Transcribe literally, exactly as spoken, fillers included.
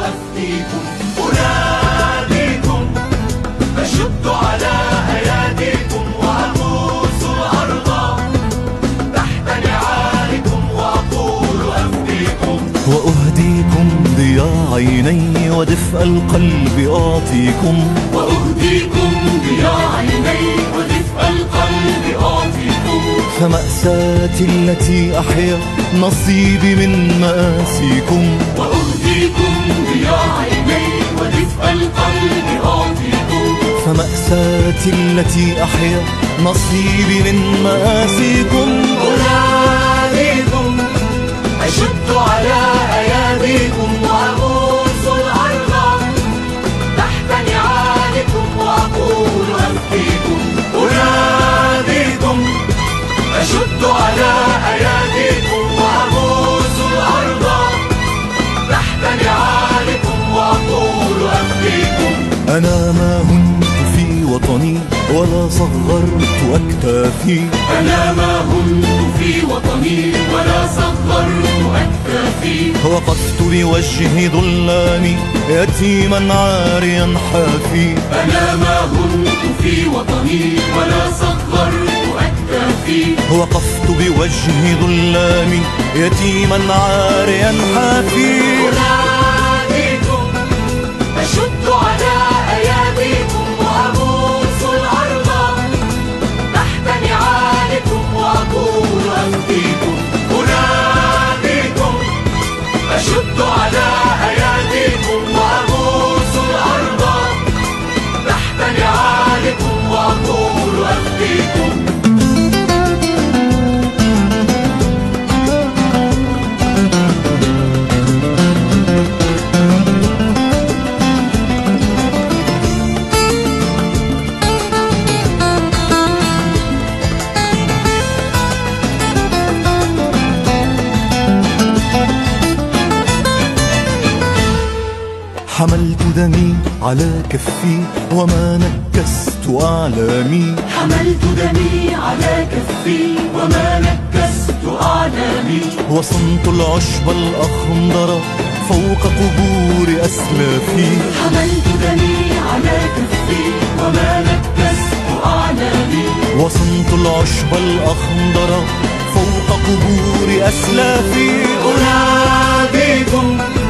أفديكم أناديكم أشد على أياديكم وأبوس الأرض تحت نعالكم وأقول أفديكم وأهديكم ضياء عيني ودفء القلب أعطيكم وأهديكم ضياء عيني ودفء القلب أعطيكم فمأساتي التي أحيا نصيبي من مآسيكم وأهديكم ضياء عيني ودفء القلب أعطيكم فمأساتي التي أحيا نصيبي من مآسيكم أناديكم أشد على أياديكم وأبوس الأرض تحت نعالكم وأقول أفديكم أناديكم أشد على أياديكم وأبوس الأرض تحت نعالكم وأقول أفديكم أنا ما هنت في وطني ولا صغرت أكتافي أنا ما هنت في وطني ولا صغرت أكتافي وقفت بوجه ظلامي يتيما عاريا حافي أنا ما هنت في وطني ولا صغرت أكتافي وقفت بوجه ظلامي يتيما عاريا حافي أناديكم أشد على أياديكم وأبوس الأرض تحت نعالكم وأقول أفديكم أناديكم أشد على أياديكم وأبوس الأرض تحت نعالكم وأقول أفديكم حملت دمي على كفي وما نكست أعلامي حملت دمي على كفي وما نكست أعلامي وصنت العشب الأخضر فوق قبور أسلافي حملت دمي على كفي وما نكست أعلامي وصنت العشب الأخضر فوق قبور أسلافي أناديكم